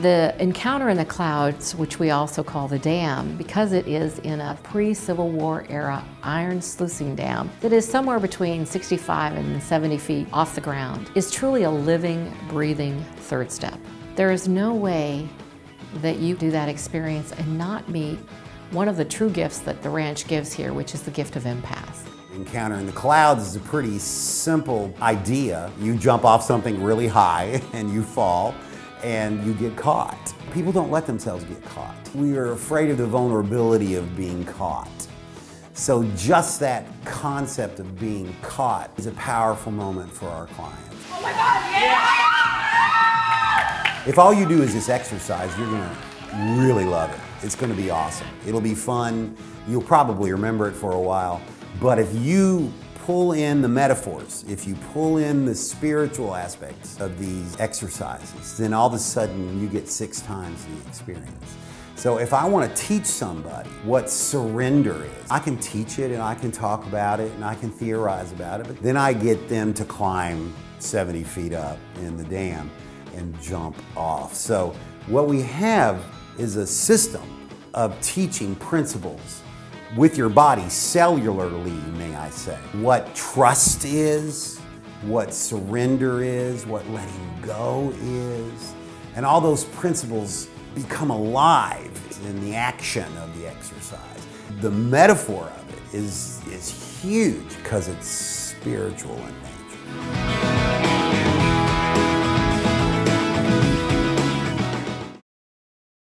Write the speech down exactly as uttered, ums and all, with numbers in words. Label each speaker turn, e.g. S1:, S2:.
S1: The encounter in the clouds, which we also call the dam, because it is in a pre-Civil War era iron sluicing dam that is somewhere between sixty-five and seventy feet off the ground, is truly a living, breathing third step. There is no way that you do that experience and not meet one of the true gifts that the ranch gives here, which is the gift of empath.
S2: Encounter in the clouds is a pretty simple idea. You jump off something really high and you fall and you get caught. People don't let themselves get caught. We are afraid of the vulnerability of being caught. So just that concept of being caught is a powerful moment for our clients.
S3: Oh my God, yeah!
S2: If all you do is this exercise, you're gonna really love it. It's gonna be awesome. It'll be fun. You'll probably remember it for a while. But if you pull in the metaphors, if you pull in the spiritual aspects of these exercises, then all of a sudden you get six times the experience. So if I want to teach somebody what surrender is, I can teach it and I can talk about it and I can theorize about it, but then I get them to climb seventy feet up in the dam and jump off. So what we have is a system of teaching principles with your body, cellularly, may I say. What trust is, what surrender is, what letting go is, and all those principles become alive in the action of the exercise. The metaphor of it is, is huge because it's spiritual in nature.